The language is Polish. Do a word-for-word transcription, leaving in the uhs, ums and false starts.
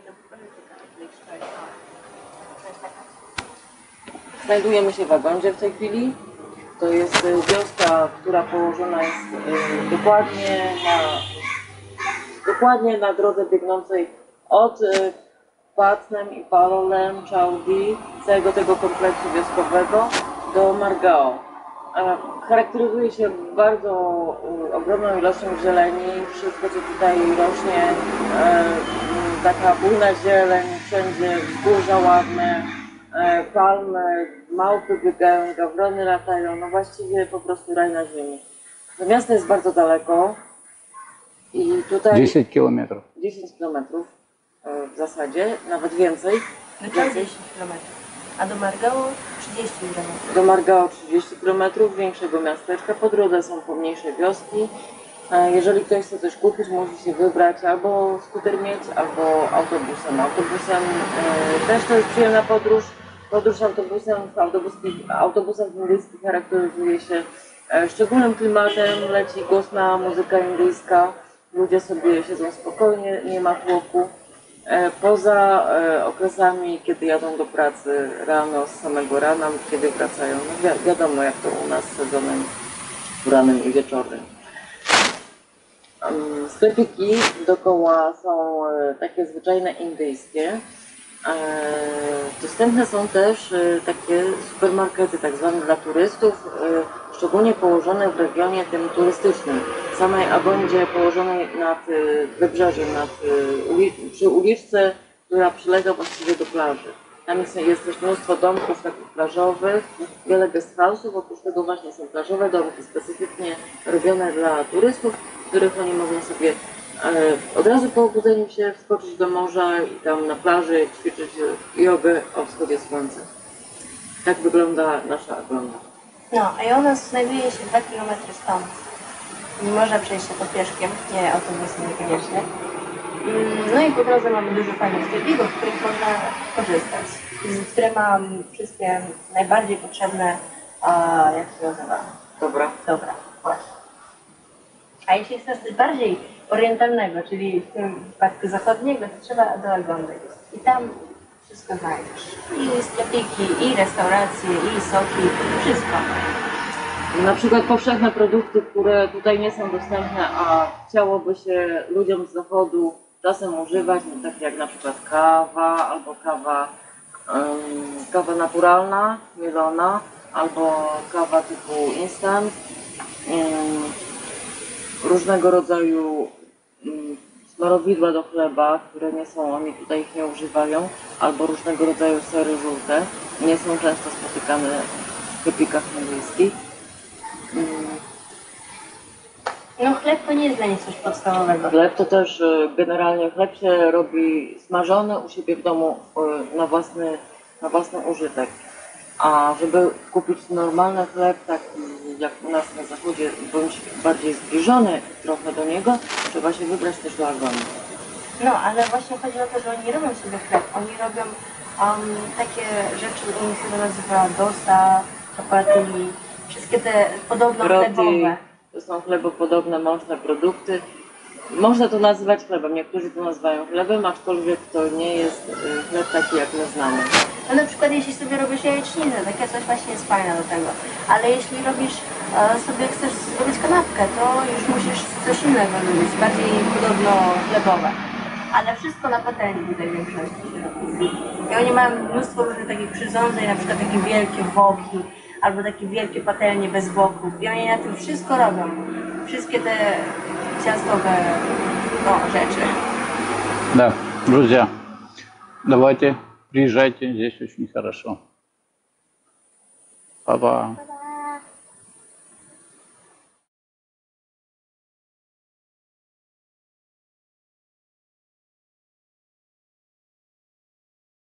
Znajdujemy się w Agondzie w tej chwili. To jest wioska, która położona jest dokładnie na, dokładnie na drodze biegnącej od Patnem i Palolem, Chaudi, całego tego kompleksu wioskowego do Margao. Charakteryzuje się bardzo ogromną ilością zieleni. Wszystko, co tutaj rośnie, taka bujna zieleń, wszędzie wzgórza ładne, palmy, małpy biegają, gawrony latają, no właściwie po prostu raj na ziemi. To miasto jest bardzo daleko i tutaj... dziesięć kilometrów. dziesięć kilometrów w zasadzie, nawet więcej. więcej. dziesięć kilometrów. A do Margao trzydzieści kilometrów. Do Margao trzydzieści kilometrów, większego miasteczka. Po drodze są pomniejsze wioski. Jeżeli ktoś chce coś kupić, musi się wybrać albo skuter mieć, albo autobusem. Autobusem e, też to jest przyjemna podróż. Podróż autobusem w autobuskich, autobusach indyjskich charakteryzuje się e, szczególnym klimatem. Leci głośna muzyka indyjska. Ludzie sobie siedzą spokojnie, nie ma tłoku. E, poza e, okresami, kiedy jadą do pracy rano, z samego rana, kiedy wracają. No wi wiadomo, jak to u nas sezonem porannym i wieczornym. Sklepiki dookoła są takie zwyczajne indyjskie. Dostępne są też takie supermarkety, tak zwane dla turystów, szczególnie położone w regionie tym turystycznym. W samej Agondzie położonej nad wybrzeżem, nad, przy uliczce, która przylega właściwie do plaży. Tam jest, jest też mnóstwo domków takich plażowych, wiele guest house'ów, oprócz tego właśnie są plażowe domki specyficznie robione dla turystów, w których oni mogą sobie e, od razu po obudzeniu się wskoczyć do morza i tam na plaży ćwiczyć jogę o wschodzie słońca. Tak wygląda nasza Agonda. No, a i ona znajduje się dwa kilometry stąd. Można przejść się to pieszkiem, nie autobusem niekoniecznie. No i po drodze mamy dużo fajnych sklepików, w których można korzystać, które mam wszystkie najbardziej potrzebne, a, jak się nazywa? Dobra. Dobra, właśnie. A jeśli chcesz coś bardziej orientalnego, czyli w tym wypadku zachodniego, to trzeba do Agondy. I tam wszystko znajdziesz. I sklepiki, i restauracje, i soki, wszystko. Na przykład powszechne produkty, które tutaj nie są dostępne, a chciałoby się ludziom z zachodu czasem używać, no tak jak na przykład kawa, albo kawa, um, kawa naturalna, mielona, albo kawa typu instant, um, różnego rodzaju um, smarowidła do chleba, które nie są, oni tutaj ich nie używają, albo różnego rodzaju sery żółte, nie są często spotykane w sklepikach indyjskich. Um, No chleb to nie jest dla nich coś podstawowego. Chleb to też generalnie chleb się robi smażony u siebie w domu na własny, na własny użytek. A żeby kupić normalny chleb, taki jak u nas na zachodzie, bądź bardziej zbliżony trochę do niego, trzeba się wybrać też do Agony. No, ale właśnie chodzi o to, że oni robią sobie chleb. Oni robią um, takie rzeczy, u nich się to nazywa dosa, chapati, wszystkie te podobno Roti. chlebowe. To są chlebopodobne, mączne produkty. Można to nazywać chlebem, niektórzy to nazywają chlebem, aczkolwiek to nie jest chleb taki, jak my znamy. No na przykład jeśli sobie robisz jajecznicę, takie coś właśnie jest fajne do tego. Ale jeśli robisz e, sobie, chcesz zrobić kanapkę, to już musisz coś innego robić, bardziej podobno chlebowe. Ale wszystko na patelni tutaj w większości się robi. I oni mają mnóstwo różnych takich przyrządzeń, na przykład takie wielkie woki, albo takie wielkie patelnie bez boków. I oni na tym wszystko robią. Wszystkie te ciastowe no, rzeczy. Да, друзья, давайте приезжайте, здесь очень хорошо. Па-па.